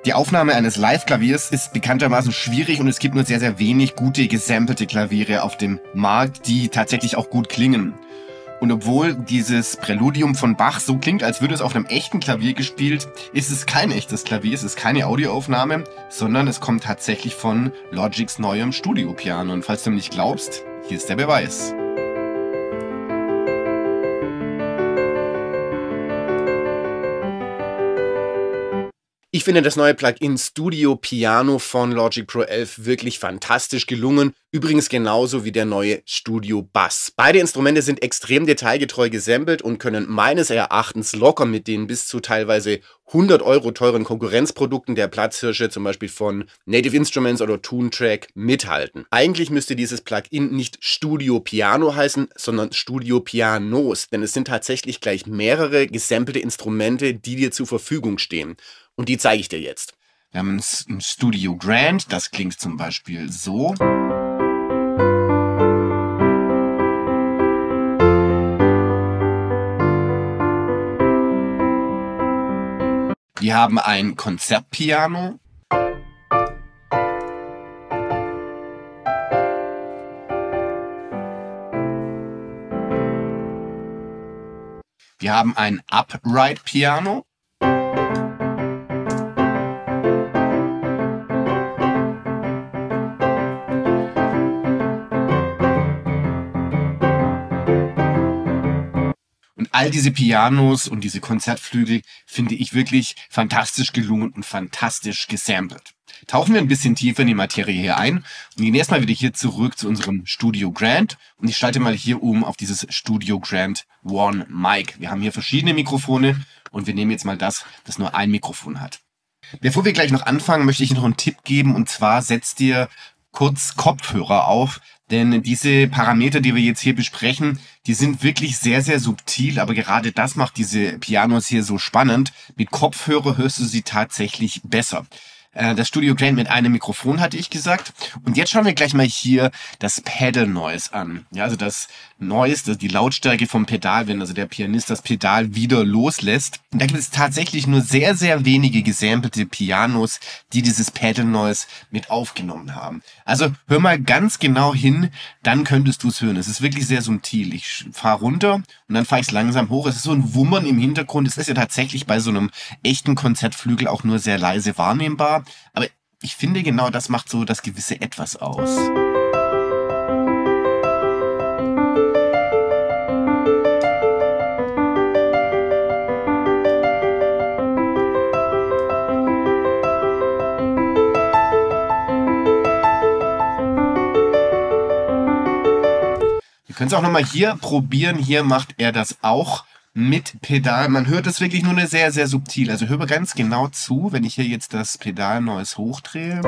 Die Aufnahme eines Live-Klaviers ist bekanntermaßen schwierig und es gibt nur sehr, sehr wenig gute gesampelte Klaviere auf dem Markt, die tatsächlich auch gut klingen. Und obwohl dieses Präludium von Bach so klingt, als würde es auf einem echten Klavier gespielt, ist es kein echtes Klavier, es ist keine Audioaufnahme, sondern es kommt tatsächlich von Logics neuem Studiopiano. Und falls du mir nicht glaubst, hier ist der Beweis. Ich finde das neue Plugin Studio Piano von Logic Pro 11 wirklich fantastisch gelungen. Übrigens genauso wie der neue Studio Bass. Beide Instrumente sind extrem detailgetreu gesampelt und können meines Erachtens locker mit den bis zu teilweise 100 € teuren Konkurrenzprodukten der Platzhirsche, zum Beispiel von Native Instruments oder Toontrack, mithalten. Eigentlich müsste dieses Plugin nicht Studio Piano heißen, sondern Studio Pianos, denn es sind tatsächlich gleich mehrere gesampelte Instrumente, die dir zur Verfügung stehen. Und die zeige ich dir jetzt. Wir haben ein Studio Grand, das klingt zum Beispiel so. Wir haben ein Konzertpiano. Wir haben ein Upright Piano. All diese Pianos und diese Konzertflügel finde ich wirklich fantastisch gelungen und fantastisch gesampelt. Tauchen wir ein bisschen tiefer in die Materie hier ein und gehen erstmal wieder hier zurück zu unserem Studio Grand und ich schalte mal hier um auf dieses Studio Grand One Mic. Wir haben hier verschiedene Mikrofone und wir nehmen jetzt mal das nur ein Mikrofon hat. Bevor wir gleich noch anfangen, möchte ich noch einen Tipp geben und zwar setzt dir kurz Kopfhörer auf, denn diese Parameter, die wir jetzt hier besprechen, die sind wirklich sehr, sehr subtil, aber gerade das macht diese Pianos hier so spannend. Mit Kopfhörer hörst du sie tatsächlich besser. Das Studio Grand mit einem Mikrofon, hatte ich gesagt. Und jetzt schauen wir gleich mal hier das Pedal Noise an. Ja, also das Noise, das ist die Lautstärke vom Pedal, wenn also der Pianist das Pedal wieder loslässt. Und da gibt es tatsächlich nur sehr, sehr wenige gesampelte Pianos, die dieses Pedal Noise mit aufgenommen haben. Also hör mal ganz genau hin, dann könntest du es hören. Es ist wirklich sehr subtil. Ich fahre runter und dann fahre ich es langsam hoch. Es ist so ein Wummern im Hintergrund. Es ist ja tatsächlich bei so einem echten Konzertflügel auch nur sehr leise wahrnehmbar. Aber ich finde, genau das macht so das gewisse Etwas aus. Wir können es auch nochmal hier probieren. Hier macht er das auch mit Pedal. Man hört es wirklich nur sehr, sehr subtil. Also hör ganz genau zu, wenn ich hier jetzt das Pedal Noise hochdrehe.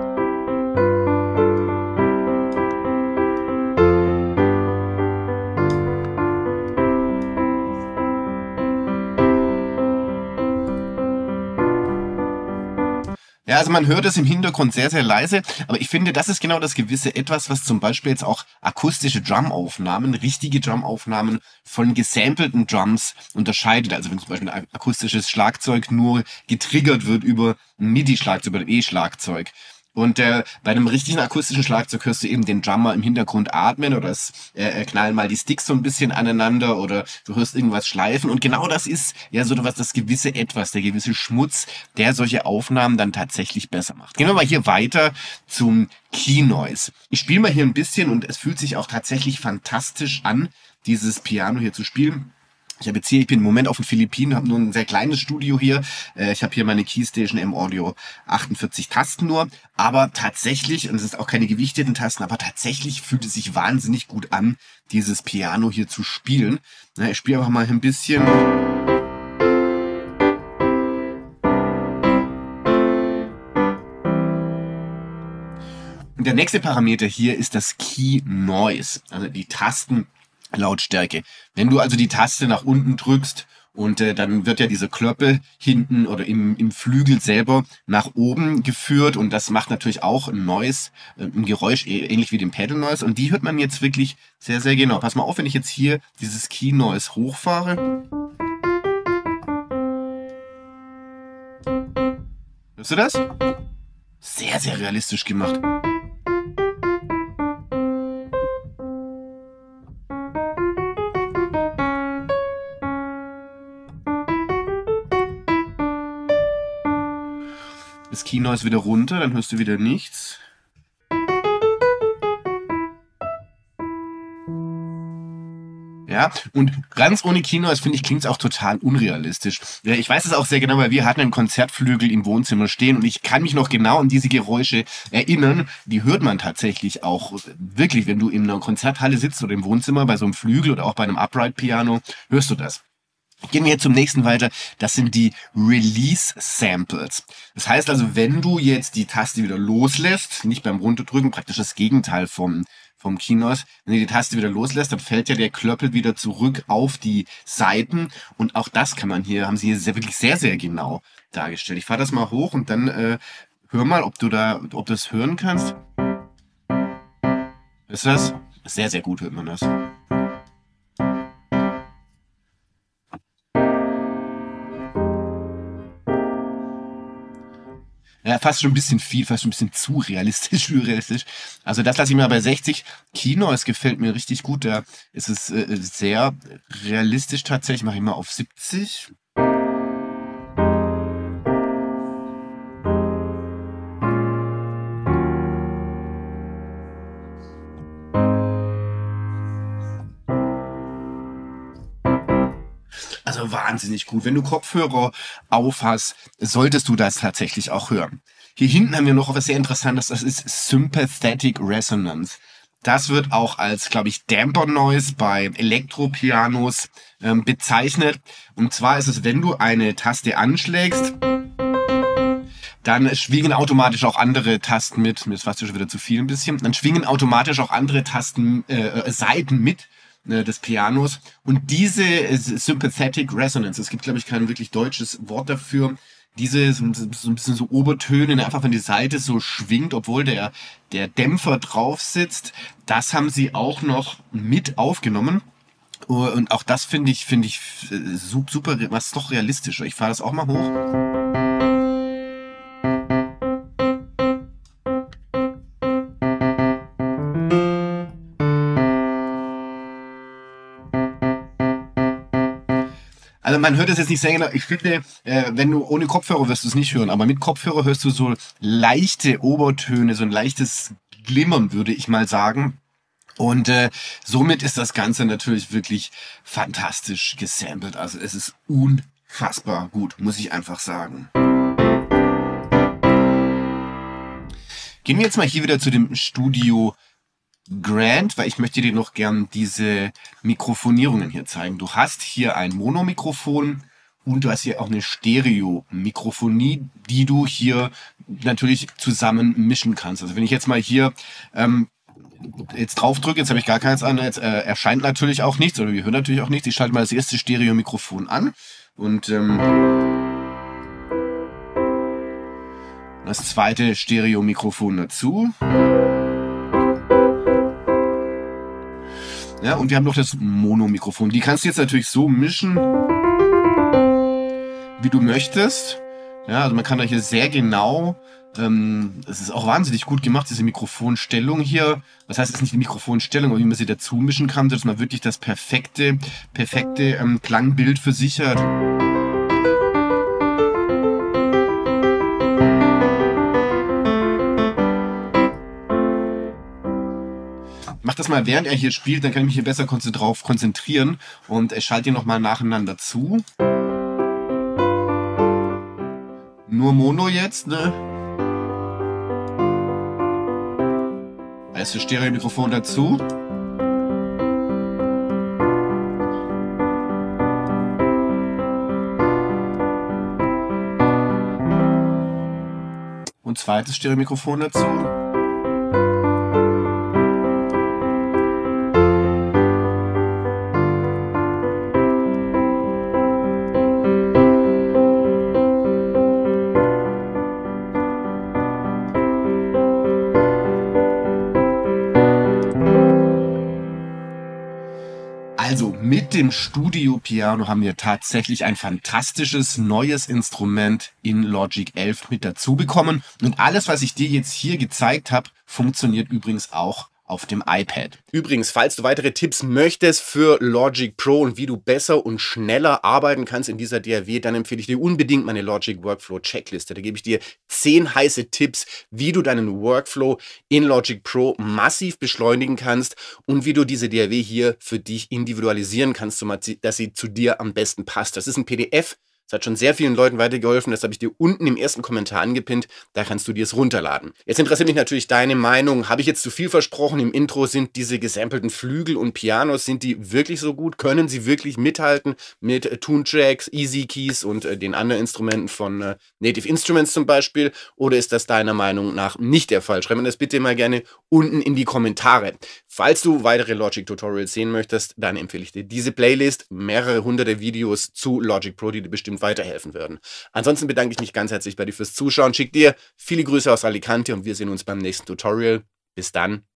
Ja, also man hört es im Hintergrund sehr, sehr leise, aber ich finde, das ist genau das gewisse Etwas, was zum Beispiel jetzt auch akustische Drumaufnahmen, richtige Drumaufnahmen von gesampelten Drums unterscheidet. Also wenn zum Beispiel ein akustisches Schlagzeug nur getriggert wird über ein MIDI-Schlagzeug oder ein E-Schlagzeug. Und bei einem richtigen akustischen Schlagzeug hörst du eben den Drummer im Hintergrund atmen oder es knallen mal die Sticks so ein bisschen aneinander oder du hörst irgendwas schleifen. Und genau das ist ja so was, das gewisse Etwas, der gewisse Schmutz, der solche Aufnahmen dann tatsächlich besser macht. Gehen wir mal hier weiter zum Key Noise. Ich spiele mal hier ein bisschen und es fühlt sich auch tatsächlich fantastisch an, dieses Piano hier zu spielen. Ich bin im Moment auf den Philippinen, habe nur ein sehr kleines Studio hier. Ich habe hier meine Keystation M-Audio 48 Tasten nur. Aber tatsächlich, und es ist auch keine gewichteten Tasten, aber tatsächlich fühlt es sich wahnsinnig gut an, dieses Piano hier zu spielen. Ich spiele einfach mal ein bisschen. Und der nächste Parameter hier ist das Key Noise, also die Tastenlautstärke. Wenn du also die Taste nach unten drückst und dann wird ja diese Klöppel hinten oder im Flügel selber nach oben geführt und das macht natürlich auch ein Noise, ein Geräusch ähnlich wie dem Pedal Noise und die hört man jetzt wirklich sehr, sehr genau. Pass mal auf, wenn ich jetzt hier dieses Key Noise hochfahre. Hörst du das? Sehr, sehr realistisch gemacht. Das Kino ist wieder runter, dann hörst du wieder nichts. Ja, und ganz ohne Kino, finde ich, klingt es auch total unrealistisch. Ja, ich weiß es auch sehr genau, weil wir hatten einen Konzertflügel im Wohnzimmer stehen und ich kann mich noch genau an diese Geräusche erinnern. Die hört man tatsächlich auch wirklich, wenn du in einer Konzerthalle sitzt oder im Wohnzimmer bei so einem Flügel oder auch bei einem Upright-Piano, hörst du das. Gehen wir jetzt zum nächsten weiter. Das sind die Release-Samples. Das heißt also, wenn du jetzt die Taste wieder loslässt, nicht beim Runterdrücken, praktisch das Gegenteil vom Keynoise, wenn du die Taste wieder loslässt, dann fällt ja der Klöppel wieder zurück auf die Seiten. Und auch das kann man hier, haben sie hier wirklich sehr, sehr genau dargestellt. Ich fahre das mal hoch und dann hör mal, ob du das hören kannst. Ist das? Sehr, sehr gut hört man das. Ja, fast schon ein bisschen viel, fast schon ein bisschen zu realistisch, realistisch. Also das lasse ich mir bei 60. Kino, es gefällt mir richtig gut. Da ist es sehr realistisch tatsächlich. Mache ich mal auf 70. Also wahnsinnig gut. Wenn du Kopfhörer auf hast, solltest du das tatsächlich auch hören. Hier hinten haben wir noch was sehr Interessantes, das ist Sympathetic Resonance. Das wird auch als, glaube ich, Damper Noise bei Elektropianos bezeichnet. Und zwar ist es, wenn du eine Taste anschlägst, dann schwingen automatisch auch andere Tasten mit. Mir ist fast schon wieder zu viel ein bisschen. Dann schwingen automatisch auch andere Tasten, Saiten mit des Pianos. Und diese Sympathetic Resonance, es gibt, glaube ich, kein wirklich deutsches Wort dafür, diese so ein bisschen so Obertöne, einfach wenn die Saite so schwingt, obwohl der Dämpfer drauf sitzt, das haben sie auch noch mit aufgenommen. Und auch das finde ich super, was doch realistischer. Ich fahre das auch mal hoch. Also man hört es jetzt nicht sehr genau. Ich finde, wenn du ohne Kopfhörer wirst du es nicht hören, aber mit Kopfhörer hörst du so leichte Obertöne, so ein leichtes Glimmern, würde ich mal sagen. Und somit ist das Ganze natürlich wirklich fantastisch gesampelt. Also es ist unfassbar gut, muss ich einfach sagen. Gehen wir jetzt mal hier wieder zu dem Studio Grand, weil ich möchte dir noch gern diese Mikrofonierungen hier zeigen. Du hast hier ein Mono-Mikrofon und du hast hier auch eine Stereo-Mikrofonie, die du hier natürlich zusammen mischen kannst. Also wenn ich jetzt mal hier jetzt drauf drücke, jetzt habe ich gar keins an, jetzt erscheint natürlich auch nichts oder wir hören natürlich auch nichts. Ich schalte mal das erste Stereo-Mikrofon an und das zweite Stereo-Mikrofon dazu. Ja, und wir haben noch das Mono-Mikrofon. Die kannst du jetzt natürlich so mischen, wie du möchtest. Ja, also man kann da hier sehr genau, es ist auch wahnsinnig gut gemacht, diese Mikrofonstellung hier. Das heißt, es ist nicht die Mikrofonstellung, aber wie man sie dazu mischen kann, dass man wirklich das perfekte Klangbild für sich hat. Mach das mal, während er hier spielt, dann kann ich mich hier besser drauf konzentrieren und ich schalte ihn nochmal nacheinander zu. Nur Mono jetzt, ne? Also Stereo-Mikrofon dazu. Und zweites Stereo-Mikrofon dazu. Also Mit dem Studio Piano haben wir tatsächlich ein fantastisches neues Instrument in Logic 11 mit dazu bekommen. Und alles, was ich dir jetzt hier gezeigt habe, funktioniert übrigens auch auf dem iPad. Übrigens, falls du weitere Tipps möchtest für Logic Pro und wie du besser und schneller arbeiten kannst in dieser DAW, dann empfehle ich dir unbedingt meine Logic Workflow Checkliste. Da gebe ich dir 10 heiße Tipps, wie du deinen Workflow in Logic Pro massiv beschleunigen kannst und wie du diese DAW hier für dich individualisieren kannst, dass sie zu dir am besten passt. Das ist ein PDF. Das hat schon sehr vielen Leuten weitergeholfen. Das habe ich dir unten im ersten Kommentar angepinnt. Da kannst du dir es runterladen. Jetzt interessiert mich natürlich deine Meinung. Habe ich jetzt zu viel versprochen? Im Intro sind diese gesampelten Flügel und Pianos, sind die wirklich so gut? Können sie wirklich mithalten mit Toontracks, Easy Keys und den anderen Instrumenten von Native Instruments zum Beispiel? Oder ist das deiner Meinung nach nicht der Fall? Schreib mir das bitte mal gerne unten in die Kommentare. Falls du weitere Logic-Tutorials sehen möchtest, dann empfehle ich dir diese Playlist. Mehrere hunderte Videos zu Logic Pro, die dir bestimmt weiterhelfen würden. Ansonsten bedanke ich mich ganz herzlich bei dir fürs Zuschauen. Schick dir viele Grüße aus Alicante und wir sehen uns beim nächsten Tutorial. Bis dann.